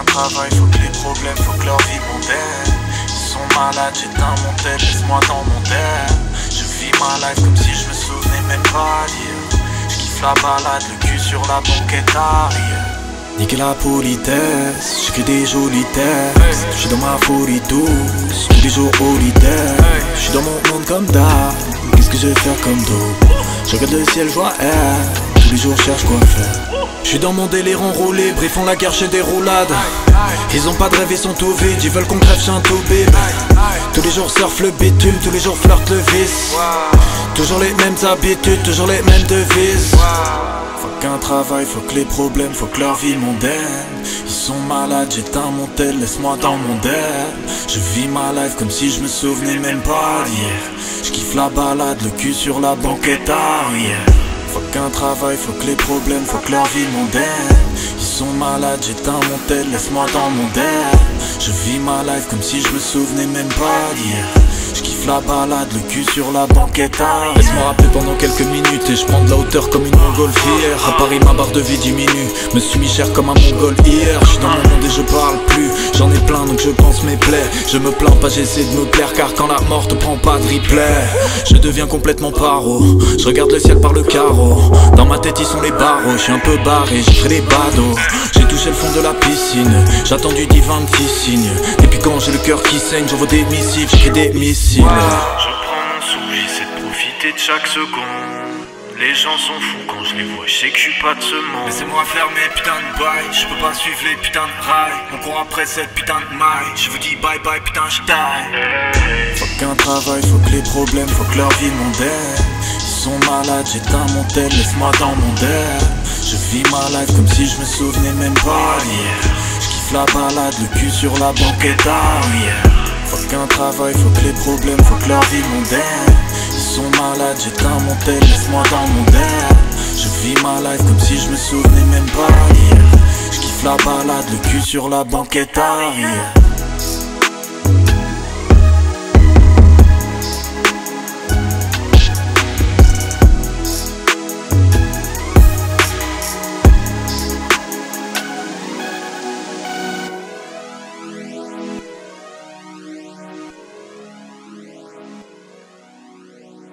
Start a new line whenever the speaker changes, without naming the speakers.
travail, faut que les problèmes, faut que leur vie mondaine. Ils sont malades, j'éteins mon tête, laisse-moi dans mon terre. Je vis ma life comme si je me souvenais même pas d'hier. Je kiffe la balade, le cul sur la banquette arrière. Niquer la politesse, j'ai que des jolies textes. J'suis dans ma folie douce, tous les jours solitaire. J'suis dans mon monde comme d'hab, qu'est-ce que je vais faire comme d'autres? Je regarde le ciel, je vois tous les jours cherche quoi faire. J'suis dans mon délire enroulé, ils font la guerre chez des roulades. Ils ont pas de rêve, ils sont tout vides, ils veulent qu'on crève chez un tout bébé. Tous les jours surf le bitume, tous les jours flirte le vice. Toujours les mêmes habitudes, toujours les mêmes devises. Faut qu'un travail, faut que les problèmes, faut que leur vie mondaine. Ils sont malades, j'éteins mon tel, laisse-moi dans mon der. Je vis ma life comme si je me souvenais même pas d'hier. Je kiffe la balade, le cul sur la banquette arrière. Faut qu'un travail, faut que les problèmes, faut que leur vie mondaine. Ils sont malades, j'éteins mon tel, laisse-moi dans mon der. Je vis ma life comme si je me souvenais même pas d'hier. Je kiffe la balade, le cul sur la banquette arrière. Laisse-moi rappeler pendant quelques minutes et je prends de la hauteur comme une montgolfière. À Paris ma barre de vie diminue, me suis mis cher comme un mongol hier. Je suis dans mon monde et je parle plus, j'en ai plein donc je pense mes plaies. Je me plains pas, j'essaie de me plaire car quand la mort te prend pas de replay. Je deviens complètement paro, je regarde le ciel par le carreau. Dans ma tête ils sont les barreaux, je suis un peu barré, j'ai fait des badauds. J'ai touché le fond de la piscine, j'attends du divin petit signe. Et puis quand j'ai le cœur qui saigne, j'envoie des missives, j'écris des missiles. Je prends mon souffle, j'essaie de profiter de chaque seconde. Les gens sont fous quand je les vois, je sais que je suis pas de ce monde. Laissez-moi faire mes putains de bails, je peux pas suivre les putains de rails. On court après cette putain de maille, je vous dis bye bye putain je taille. Faut qu'un travail, faut que les problèmes, faut que leur vie mondaine. Ils sont malades, j'éteins mon tel, laisse-moi dans mon der. Je vis ma life comme si je me souvenais même pas d'hier. Je kiffe la balade, le cul sur la banquette arrière. Faut qu'un travail, faut que les problèmes, faut que leur vie mondaine. Ils sont malades, j'éteins mon tel, laisse-moi dans mon der. Je vis ma life comme si je me souvenais même pas d'hier. Je kiffe la balade, le cul sur la banquette arrière.